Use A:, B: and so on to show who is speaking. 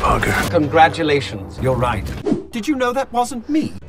A: Parker.
B: Congratulations.
A: You're right. Did you know that wasn't me?